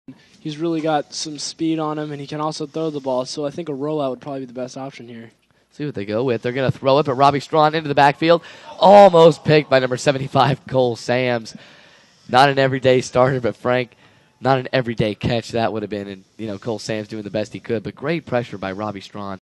He's really got some speed on him, and he can also throw the ball. So I think a rollout would probably be the best option here. See what they go with. They're going to throw it, but Robby Strachan into the backfield. Almost picked by number 75, Cole Sams. Not an everyday starter, but Frank, not an everyday catch that would have been. And, Cole Sams doing the best he could. But great pressure by Robby Strachan.